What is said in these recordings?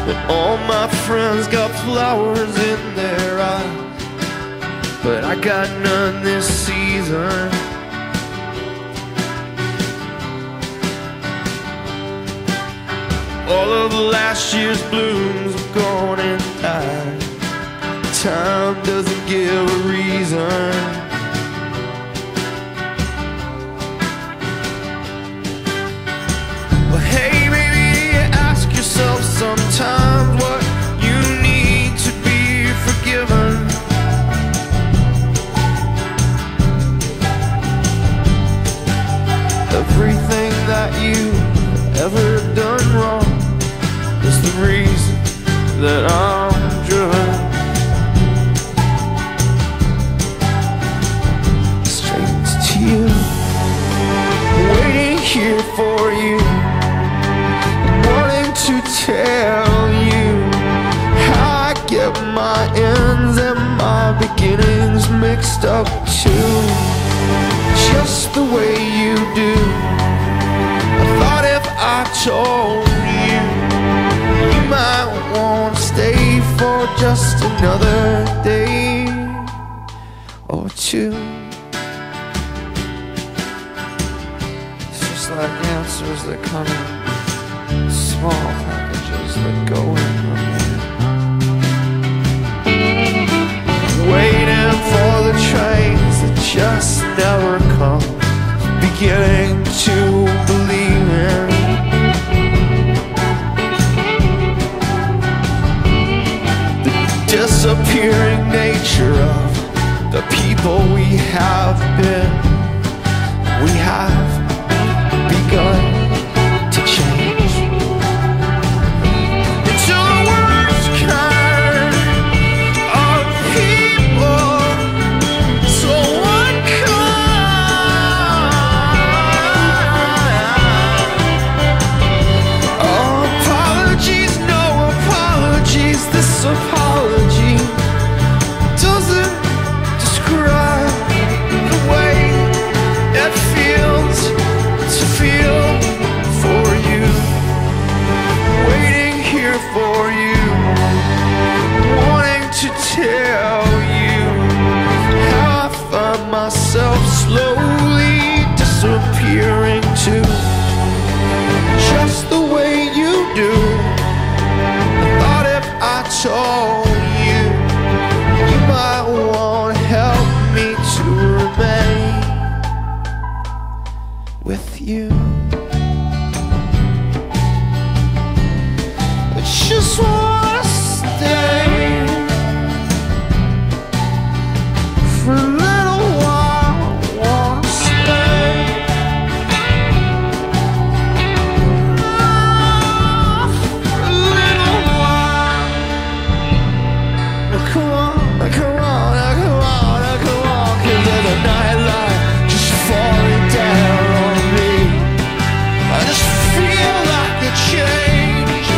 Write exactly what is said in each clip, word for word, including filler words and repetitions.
All my friends got flowers in their eyes, but I got none this season. All of last year's blooms have gone and died. Time doesn't give a reason. Well, hey, baby, ask yourself sometimes what you need to be forgiven. Everything that you've ever done wrong is the reason that I'm driven straight to you, waiting here for you, wanting to tell you how I get my ends and my beginnings mixed up too, just the way you do. I thought if I told you, you might want to stay for just another day or two. It's just like answers that come in small packages that go in the mail. Waiting for the trains that just never come, beginning to believe in disappearing nature of the people we have been. We have begun to change into the worst kind of people, so unkind. Oh, apologies, no apologies. This apology doesn't describe the way it feels to feel for you, waiting here for you, wanting to tell you how I find myself slowly disappearing too, just the way you do. I thought if I told you, you might want to help me to remain with you. I just wanna stay for a little while. I wanna stay for a little while. Oh, come on, oh, come on, oh, come on, oh, come on, 'cause there's a nightlight just falling down on me. I just feel like a change.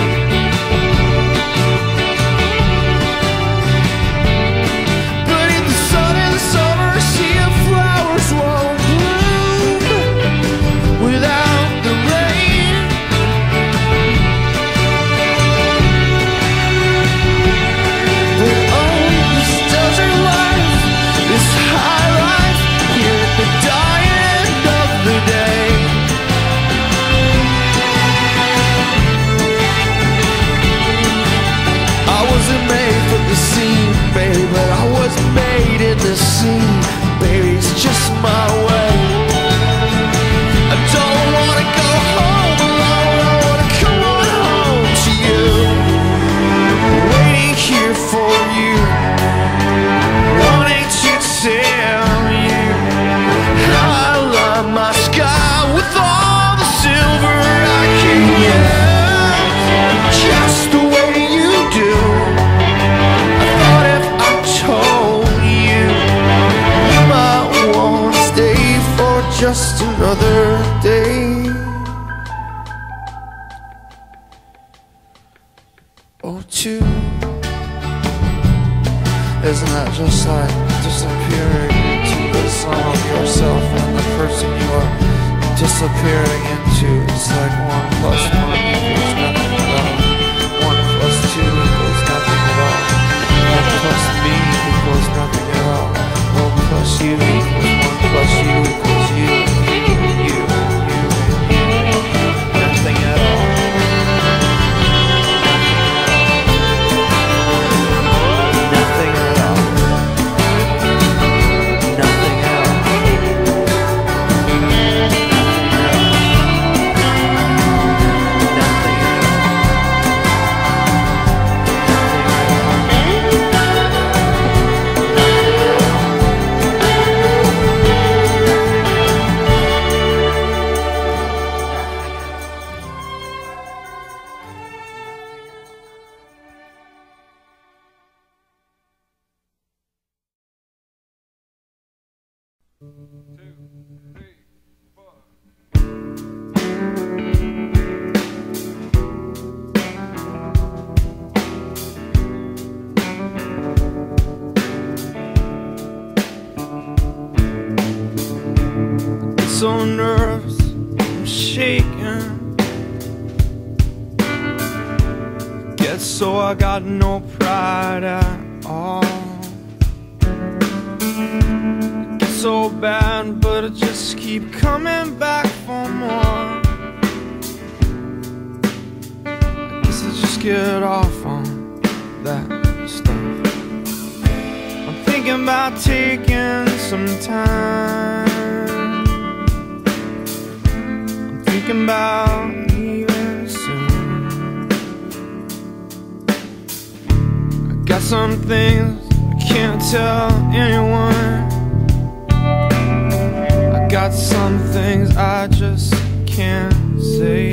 But in the sun and the summer, a sea of flowers won't bloom without the rain. But oh, this desert life, this high life, here at the dying of the day. I wasn't made for the scene, baby, but I was made in the scene, baby, it's just my way. I don't wanna go home alone, I wanna come on home to you, waiting here for you, wanting to tell you how I line my sky with all the silver I can get, just the way you do. I thought if I told you, you might want to stay for just another day or two. Isn't that just like disappearing into the sum of yourself and the person you are disappearing into? It's like one plus one equals nothing without one plus Two, three, four. So nervous, I'm shaking. Guess so I got no pride at all. It's so bad, but I just keep coming back for more. I guess I just get off on that stuff. I'm thinking about taking some time. Thinking about leaving soon. I got some things I can't tell anyone. I got some things I just can't say.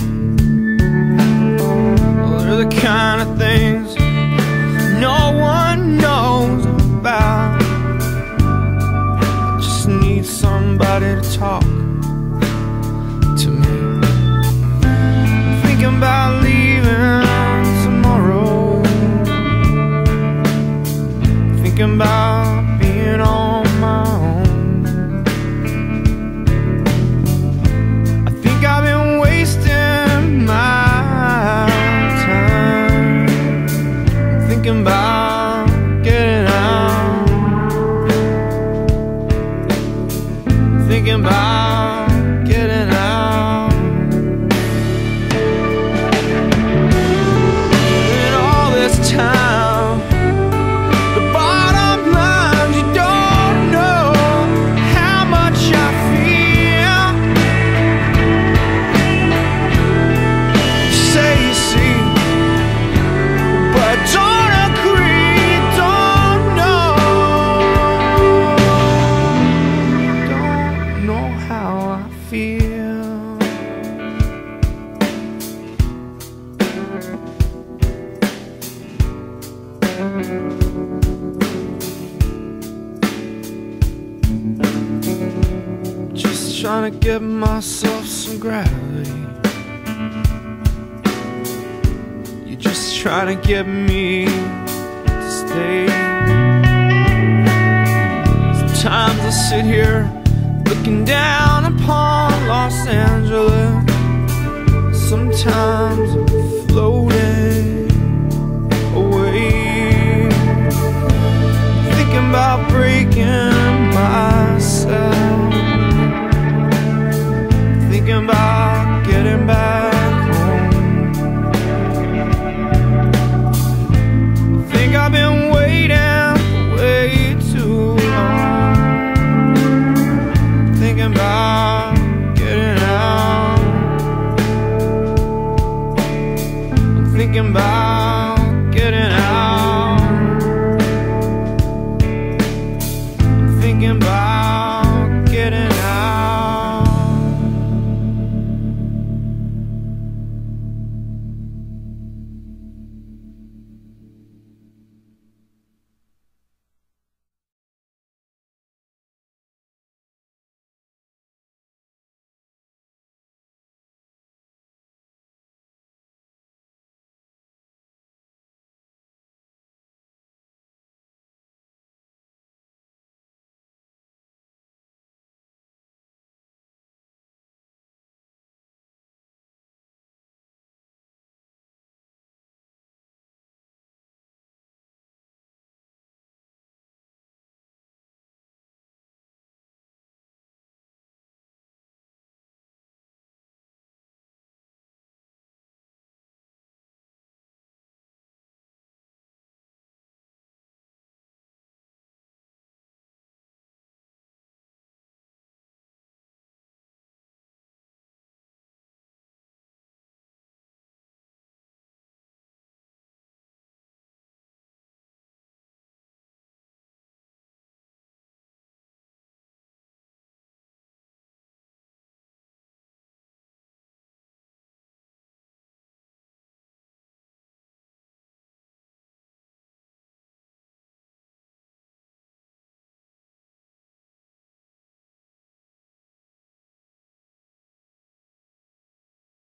Well, they're the kind of things no one knows about. I just need somebody to talk to me. I'm thinking about leaving tomorrow. Thinking about being on my own. I think I've been wasting my time. I'm thinking about getting out. Thinking about getting out. In all this time, the bottom line, you don't know how much I feel. You say you see, but don't agree, don't know. Don't know how I feel. Just trying to give myself some gravity. You're just trying to get me to stay. Sometimes I sit here looking down upon Los Angeles. Sometimes I'm floating away, thinking about breaking myself, thinking about getting back home. I think I've been waiting for way too long, thinking about getting out. I'm thinking about getting out. I'm thinking about getting out.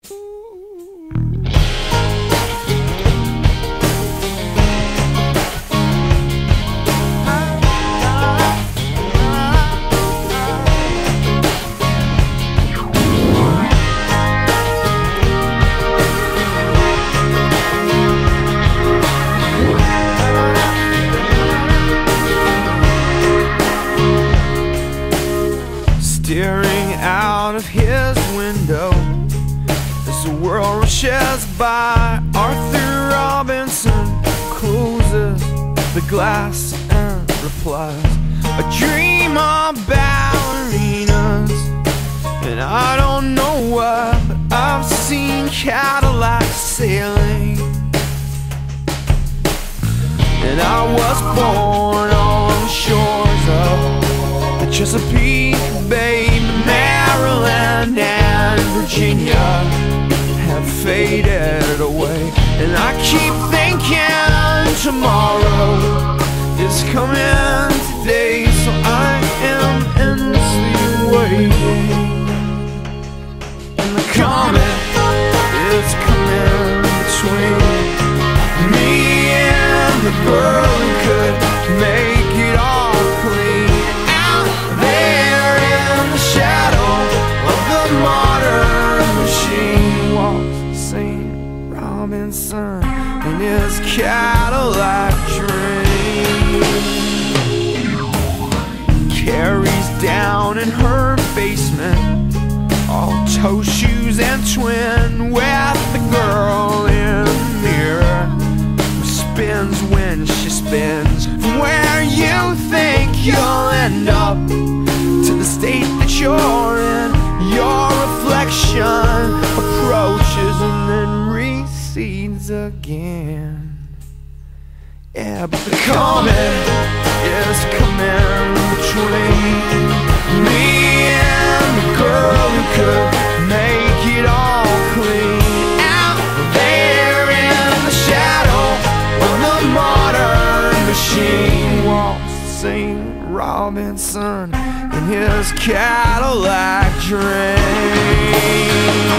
Staring out of his window as the world rushes by, Arthur Robinson closes the glass and replies, "A dream of ballerinas, and I don't know what, but I've seen Cadillacs sailing, and I was born on the shores of the Chesapeake Bay. Maryland and Virginia have faded away, and I keep thinking tomorrow is coming today, so I am endlessly waiting, and the comet is coming between me and the girl who could make it all clean. Out there in the shadow of the modern machine walks Saint Robinson in his Cadillac dream. Carrie's down in her basement, all toe shoes and twin, with the girl in the mirror who spins when she spins. From where you think you'll end up to the state that you're in, your reflection approaches and then recedes again. Yeah, but the comet is coming between me and the girl who could make it all clean. Out there in the shadow of the modern machine walks Saint Robinson in his Cadillac dream.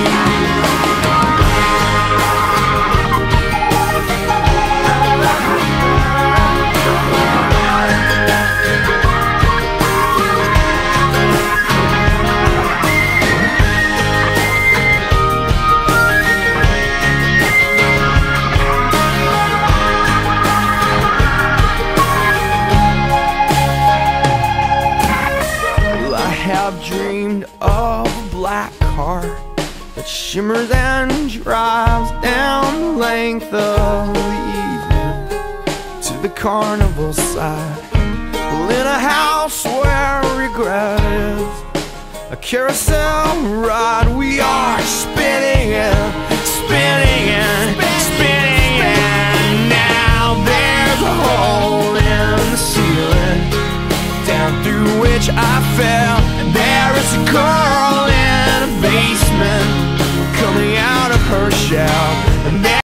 I've dreamed of a black car that shimmers and drives down the length of the evening to the carnival side. Well, in a house where regret is a carousel ride, we are spinning and spinning and